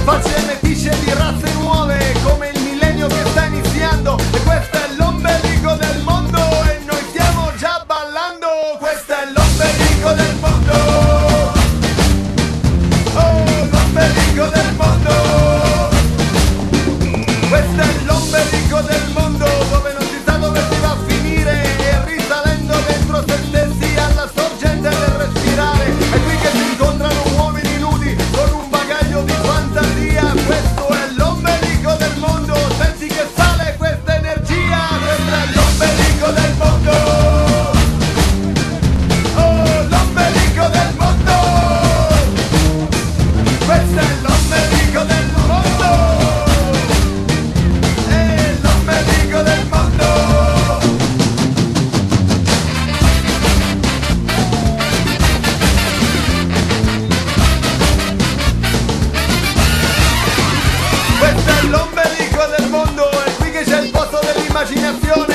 Facce metisce di razze nuove come il millennio che sta iniziando. E questo è l'ombelico del mondo e noi stiamo già ballando. Questo è l'ombelico del mondo. Oh, l'ombelico del mondo. Questo è l'ombelico del mondo, dove non si sa dove si va a finire, e risalendo dentro se stessi alla sorgente del respirare. È qui che si incontrano uomini nudi con un bagaglio di fantasia. Questo è l'ombelico del mondo, senti che sale questa energia. Questo è l'ombelico del mondo. Oh, l'ombelico del mondo. Questo è l'ombelico del mondo. È l'ombelico del mondo. Questo è l'ombelico del mondo, è qui che c'è il posto dell'immaginazione.